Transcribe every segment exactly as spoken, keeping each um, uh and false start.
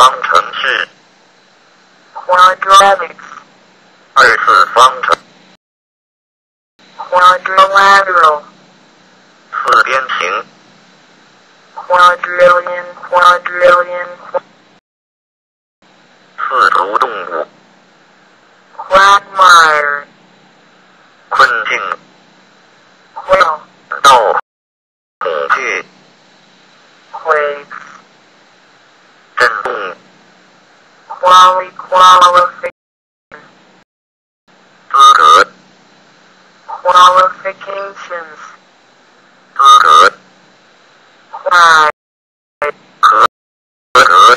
方程式 quadratics 二次方程 quadrilateral 四边形 quadrillion quadrillion 四足动物 quagmire 困境 quail 到恐惧 quakes 震动 quali qualification 资格 qualifications 资格 quite 合格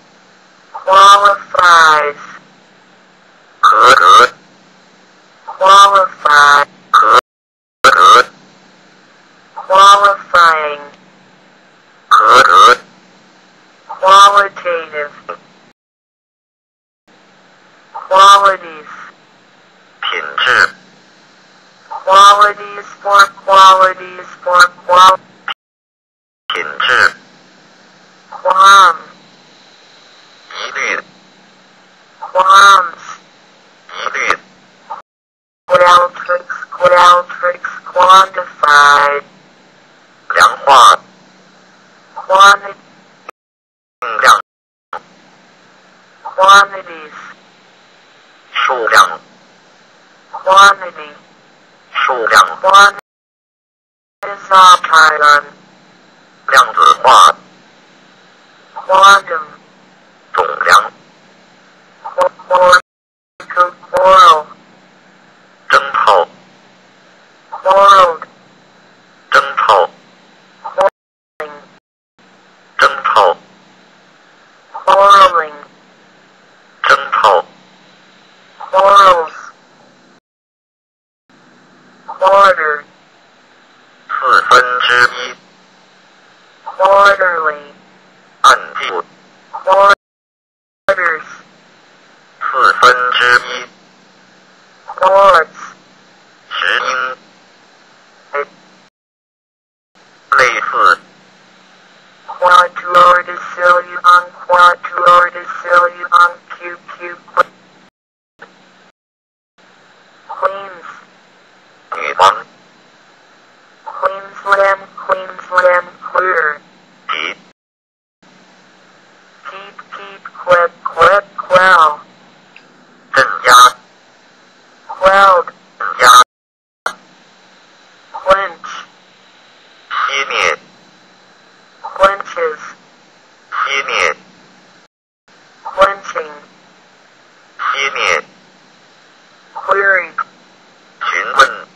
qualifies 合格 qualify 合格 qualifying 合格 qualitative qualities 品质 qualities for qualities for qual 品质 qualm 疑虑 qualms 疑虑 qualtrics qualtrics quantified 量化 quantity 定量 quantities 数量 quantity 数量 quantity isopylon 量子化 quantum 总量 corporal 征炮 quarreled 征炮 quarreling 征炮 quarreling 征炮 quarrels quarter 四分之一 quarterly 按计 quarters 四分之一 quarts 石英类似 quadrodecillion quadrodecillion q q queens 女王 Queensland Queensland queer 及 keep keep quit quit quell 镇压 quelled 镇压 quench 熄灭 quenches 熄灭 quenching 熄灭 query 询问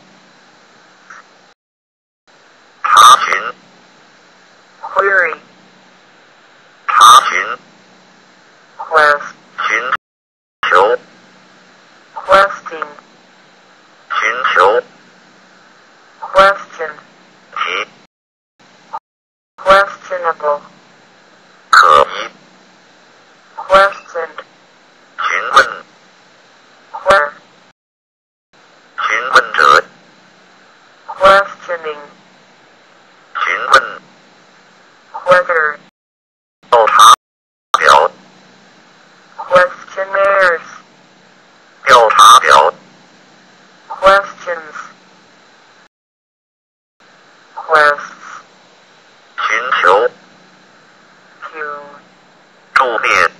查询 query 查询 quest 寻求 questing 寻求 question 其 questionable 可疑 questioned 询问 where 询问者 questioning 询问 whether 调查表 questionnaires 调查表 questions quests 寻求 q 助灭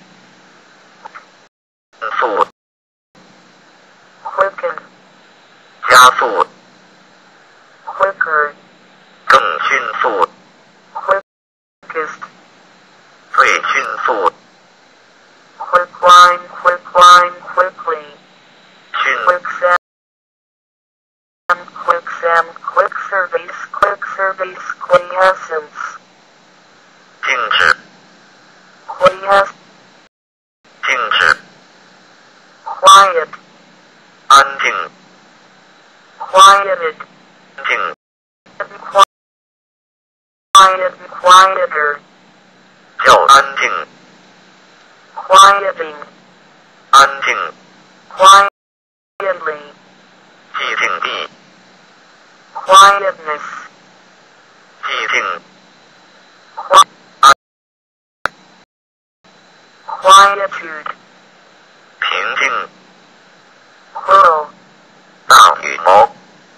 速 quicken 加速 quicker 更迅速 quickest 最迅速 quickwine quickwine quickly 迅 quicksand quicksand quick service quick service quiescence 静止 quies 静止 quiet 安静 quieted 静 quiet quieter 较安静 quieting 安静 quietly 寂静地 quietness 寂静 qui- quietude, 平静 quill, 大羽毛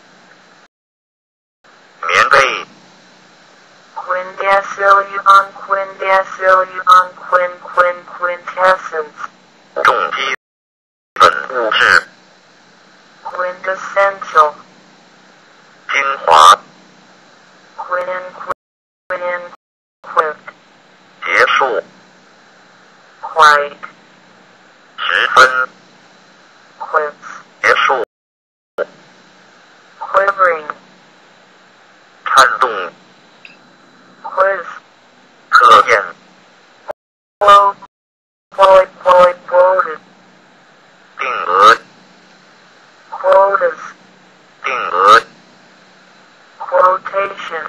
棉被 quindecillion, quindecillion, quin, quin, quintessence, 重基本物质 quintessential, 精华 quin, quin, quit, 结束 quite, 十分 quits, 结束 quivering, 颤动 quiz, 测验 quote, quote, quote, quoted, 定额 quotas, 定额 quotation,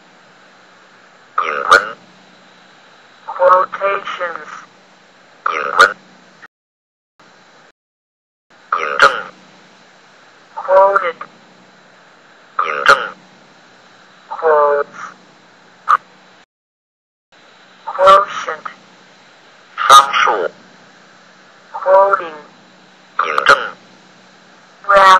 引文 quotations, 引文引证 quoted,